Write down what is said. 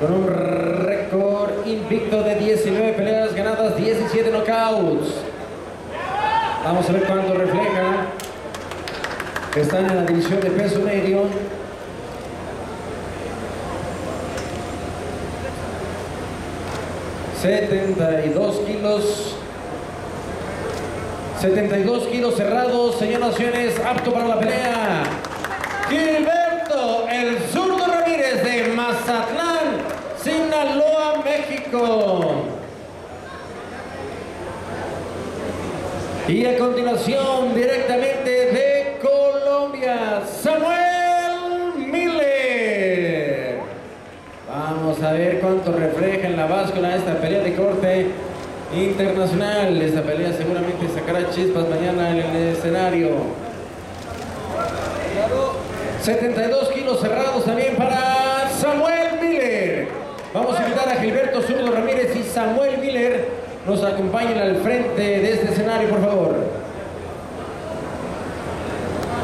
con un récord invicto de 19 peleas ganadas, 17 knockouts. Vamos a ver cuánto refleja. Están en la división de peso medio. $72 kilos. 72 kilos cerrados, señoras y señores, apto para la pelea. Gilberto El Zurdo Ramírez de Mazatlán, Sinaloa, México. Y a continuación, directamente de Colombia, Samuel Miller. Vamos a ver cuánto refleja en la báscula esta pelea de corte internacional. Esta pelea seguramente sacará chispas mañana en el escenario. 72 kilos cerrados también para Samuel Miller. Vamos a invitar a Gilberto Zurdo Ramírez y Samuel Miller nos acompañen al frente de este escenario, por favor.